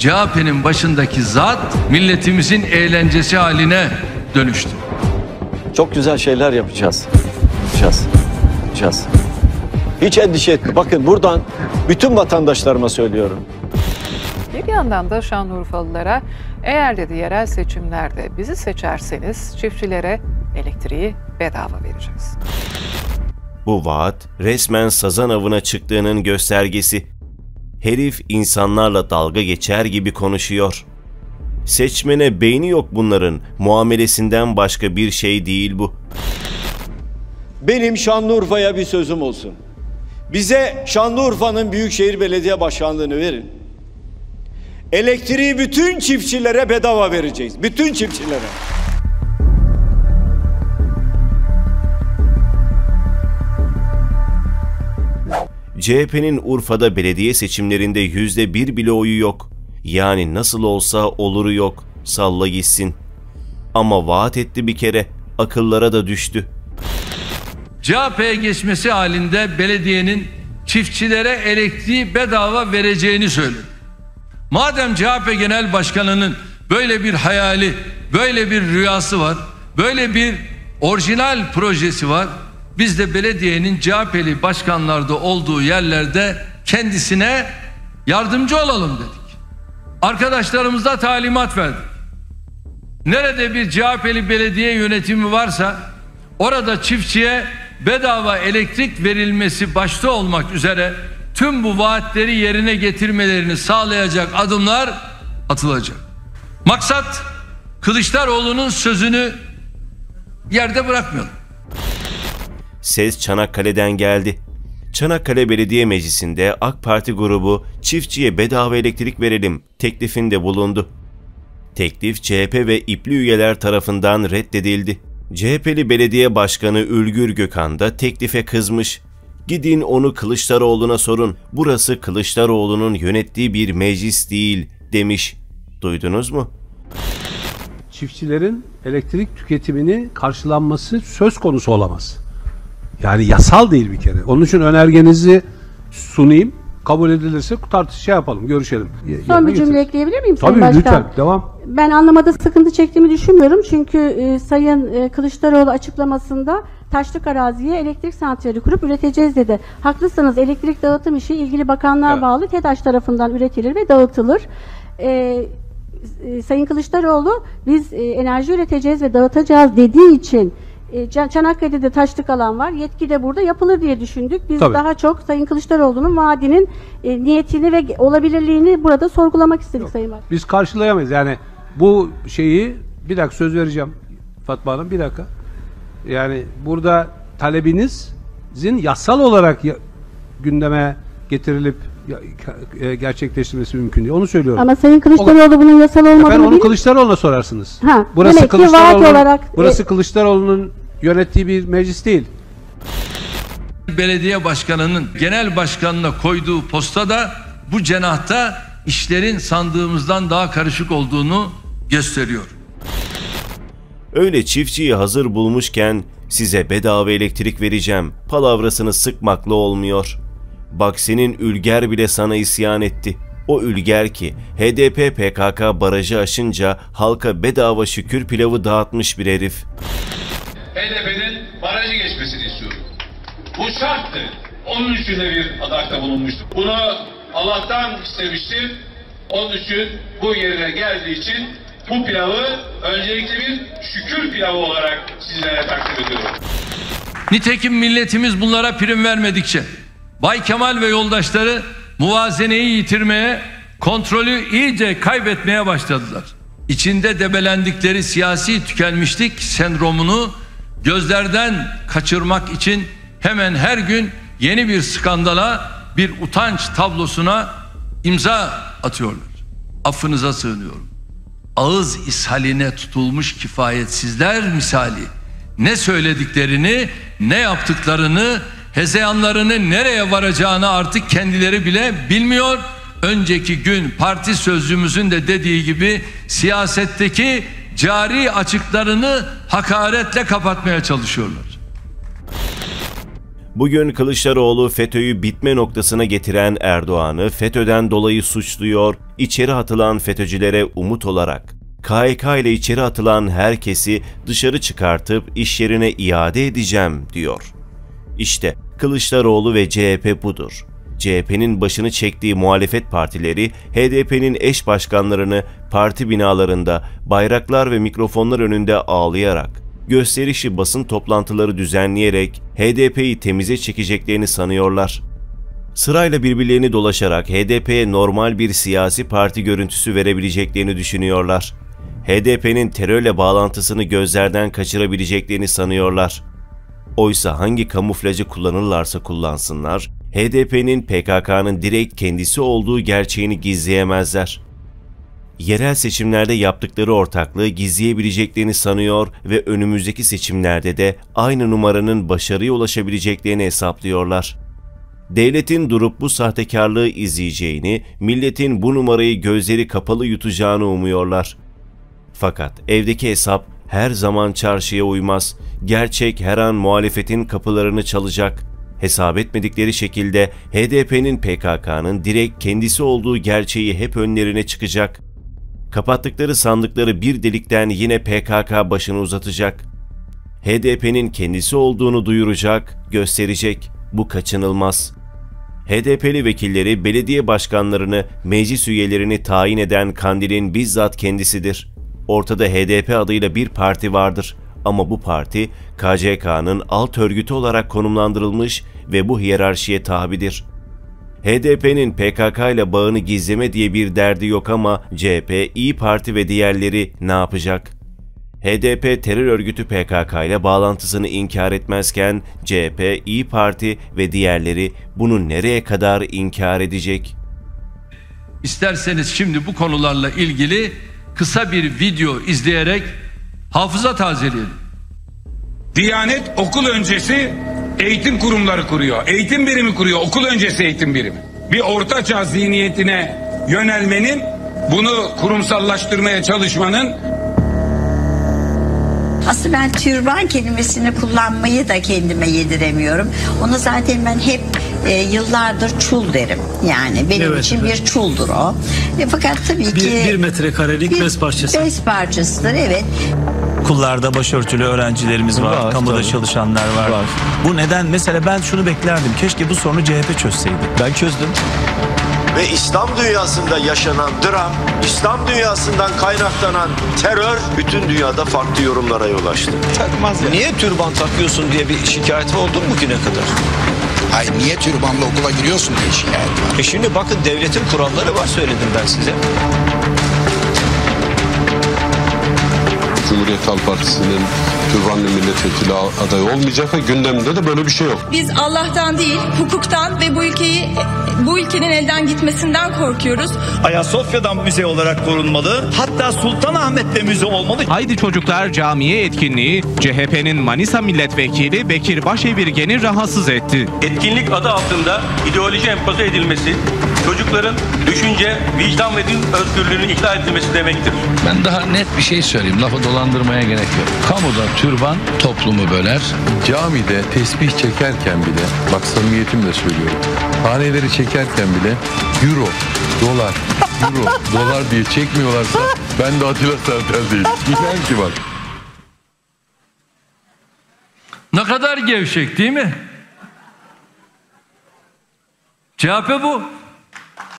CHP'nin başındaki zat milletimizin eğlencesi haline dönüştü. Çok güzel şeyler yapacağız. Yapacağız. Hiç endişe etme. Bakın buradan bütün vatandaşlarıma söylüyorum. Bir yandan da Şanlıurfalılara eğer dedi yerel seçimlerde bizi seçerseniz çiftçilere elektriği bedava vereceğiz. Bu vaat resmen sazan avına çıktığının göstergesi. Herif insanlarla dalga geçer gibi konuşuyor. Seçmene beyni yok bunların, muamelesinden başka bir şey değil bu. Benim Şanlıurfa'ya bir sözüm olsun. Bize Şanlıurfa'nın Büyükşehir Belediye Başkanlığı'nı verin. Elektriği bütün çiftçilere bedava vereceğiz. Bütün çiftçilere. CHP'nin Urfa'da belediye seçimlerinde %1 bile oyu yok. Yani nasıl olsa oluru yok. Salla gitsin. Ama vaat etti bir kere. Akıllara da düştü. CHP'ye geçmesi halinde belediyenin çiftçilere elektriği bedava vereceğini söyledi. Madem CHP Genel Başkanı'nın böyle bir hayali, böyle bir rüyası var, böyle bir orijinal projesi var, biz de belediyenin CHP'li başkanlarda olduğu yerlerde kendisine yardımcı olalım dedik. Arkadaşlarımıza talimat verdik. Nerede bir CHP'li belediye yönetimi varsa orada çiftçiye bedava elektrik verilmesi başta olmak üzere tüm bu vaatleri yerine getirmelerini sağlayacak adımlar atılacak. Maksat Kılıçdaroğlu'nun sözünü yerde bırakmayalım. Ses Çanakkale'den geldi. Çanakkale Belediye Meclisi'nde AK Parti grubu çiftçiye bedava elektrik verelim teklifinde bulundu. Teklif CHP ve İPLİ üyeler tarafından reddedildi. CHP'li belediye başkanı Ülgür Gökhan da teklife kızmış. Gidin onu Kılıçdaroğlu'na sorun. Burası Kılıçdaroğlu'nun yönettiği bir meclis değil demiş. Duydunuz mu? Çiftçilerin elektrik tüketimini karşılanması söz konusu olamaz. Yani yasal değil bir kere. Onun için önergenizi sunayım. Kabul edilirse yapalım, görüşelim. Son bir cümle ekleyebilir miyim Sayın Sayın Başkan? Başkan? Lütfen, devam. Ben anlamada sıkıntı çektiğimi düşünmüyorum. Çünkü Sayın Kılıçdaroğlu açıklamasında taşlık araziye elektrik santrali kurup üreteceğiz dedi. Haklısınız, elektrik dağıtım işi ilgili bakanlığa bağlı TEDAŞ tarafından üretilir ve dağıtılır. Sayın Kılıçdaroğlu biz enerji üreteceğiz ve dağıtacağız dediği için Çanakkale'de de taşlık alan var. Yetki de burada yapılır diye düşündük. Biz daha çok Sayın Kılıçdaroğlu'nun vaadinin niyetini ve olabilirliğini burada sorgulamak istedik Sayın Başkan. Biz karşılayamayız. Yani bu şeyi, bir dakika söz vereceğim Fatma Hanım, bir dakika. Yani burada talebinizin yasal olarak gündeme getirilip gerçekleştirmesi mümkün değil. Onu söylüyorum. Ama Sayın Kılıçdaroğlu bunun yasal olmadığını Efendim onu Kılıçdaroğlu'na sorarsınız. Burası Kılıçdaroğlu'nun yönettiği bir meclis değil. Belediye başkanının genel başkanına koyduğu postada bu cenahta işlerin sandığımızdan daha karışık olduğunu gösteriyor. Öyle çiftçiyi hazır bulmuşken size bedava elektrik vereceğim palavrasını sıkmakla olmuyor. Bak senin Ülger bile sana isyan etti. O Ülger ki HDP PKK barajı aşınca halka bedava şükür pilavı dağıtmış bir herif. HDP'nin barajı geçmesini istiyorum. Bu şarttı. Onun için de bir adakta bulunmuştum. Bunu Allah'tan istemiştim. Onun için bu yerine geldiği için bu pilavı öncelikle bir şükür pilavı olarak sizlere takdim ediyorum. Nitekim milletimiz bunlara prim vermedikçe Bay Kemal ve yoldaşları muvazeneyi yitirmeye, kontrolü iyice kaybetmeye başladılar. İçinde debelendikleri siyasi tükenmişlik sendromunu gözlerden kaçırmak için hemen her gün yeni bir skandala, bir utanç tablosuna imza atıyorlar. Affınıza sığınıyorum. Ağız ishaline tutulmuş kifayetsizler misali ne söylediklerini, ne yaptıklarını, hezeyanlarını nereye varacağını artık kendileri bile bilmiyor. Önceki gün parti sözcümüzün de dediği gibi siyasetteki cari açıklarını hakaretle kapatmaya çalışıyorlar. Bugün Kılıçdaroğlu FETÖ'yü bitme noktasına getiren Erdoğan'ı FETÖ'den dolayı suçluyor, içeri atılan FETÖ'cülere umut olarak KHK ile içeri atılan herkesi dışarı çıkartıp iş yerine iade edeceğim diyor. İşte Kılıçdaroğlu ve CHP budur. CHP'nin başını çektiği muhalefet partileri HDP'nin eş başkanlarını parti binalarında bayraklar ve mikrofonlar önünde ağlayarak, gösterişli basın toplantıları düzenleyerek HDP'yi temize çekeceklerini sanıyorlar. Sırayla birbirlerini dolaşarak HDP'ye normal bir siyasi parti görüntüsü verebileceklerini düşünüyorlar. HDP'nin terörle bağlantısını gözlerden kaçırabileceklerini sanıyorlar. Oysa hangi kamuflajı kullanırlarsa kullansınlar, HDP'nin PKK'nın direkt kendisi olduğu gerçeğini gizleyemezler. Yerel seçimlerde yaptıkları ortaklığı gizleyebileceklerini sanıyor ve önümüzdeki seçimlerde de aynı numaranın başarıya ulaşabileceklerini hesaplıyorlar. Devletin durup bu sahtekarlığı izleyeceğini, milletin bu numarayı gözleri kapalı yutacağını umuyorlar. Fakat evdeki hesap her zaman çarşıya uymaz. Gerçek her an muhalefetin kapılarını çalacak. Hesap etmedikleri şekilde HDP'nin PKK'nın direkt kendisi olduğu gerçeği hep önlerine çıkacak. Kapattıkları sandıkları bir delikten yine PKK başını uzatacak. HDP'nin kendisi olduğunu duyuracak, gösterecek. Bu kaçınılmaz. HDP'li vekilleri, belediye başkanlarını, meclis üyelerini tayin eden Kandil'in bizzat kendisidir. Ortada HDP adıyla bir parti vardır. Ama bu parti KCK'nın alt örgütü olarak konumlandırılmış ve bu hiyerarşiye tabidir. HDP'nin PKK ile bağını gizleme diye bir derdi yok ama CHP, İYİ Parti ve diğerleri ne yapacak? HDP terör örgütü PKK ile bağlantısını inkar etmezken CHP, İYİ Parti ve diğerleri bunu nereye kadar inkar edecek? İsterseniz şimdi bu konularla ilgili kısa bir video izleyerek hafıza tazeleyelim. Diyanet okul öncesi eğitim kurumları kuruyor. Eğitim birimi kuruyor. Okul öncesi eğitim birimi. Bir ortaçağ zihniyetine yönelmenin, bunu kurumsallaştırmaya çalışmanın. Aslında ben türban kelimesini kullanmayı da kendime yediremiyorum. Onu zaten ben hep yıllardır çul derim. Yani benim için bir çuldur o. Fakat tabii ki... Bir metrekarelik bez parçası. Bez parçasıdır, evet. Okullarda başörtülü öğrencilerimiz var, kamuda tabii çalışanlar var. Bu neden? Mesela ben şunu beklerdim. Keşke bu sorunu CHP çözseydi. Ben çözdüm. Ve İslam dünyasında yaşanan dram, İslam dünyasından kaynaklanan terör bütün dünyada farklı yorumlara yol açtı. Takmaz ya. Niye türban takıyorsun diye bir şikayet oldu mu bugüne kadar? Hayır, niye türbanla okula giriyorsun diye şikayet var. Şimdi bakın, devletin kuralları var, söyledim ben size. Cumhuriyet Halk Partisi'nin türbanlı milletvekili adayı olmayacak ve gündeminde de böyle bir şey yok. Biz Allah'tan değil, hukuktan ve bu ülkenin elden gitmesinden korkuyoruz. Ayasofya'dan müze olarak korunmalı. Hatta Sultanahmet'te müze olmalı. Haydi Çocuklar Camiye etkinliği CHP'nin Manisa milletvekili Bekir Başevirgen'i rahatsız etti. Etkinlik adı altında ideoloji empoze edilmesi, çocukların düşünce, vicdan ve din özgürlüğünü ihlal edilmesi demektir. Ben daha net bir şey söyleyeyim. Lafı dolandırmaya gerek yok. Kamuda türban toplumu böler. Camide tesbih çekerken bile, bak samimiyetimle söylüyorum, haneleri çekerken bile euro, dolar, dolar diye çekmiyorlarsa ben de Atilla Sertel değilim. İnan ki bak. Ne kadar gevşek değil mi? CHP bu.